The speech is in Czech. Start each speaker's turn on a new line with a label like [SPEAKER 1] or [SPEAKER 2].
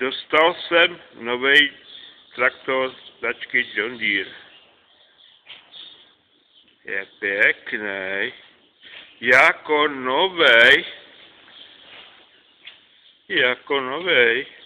[SPEAKER 1] Dostal jsem nový traktor značky John Deere. Je pěkný. Jako novej.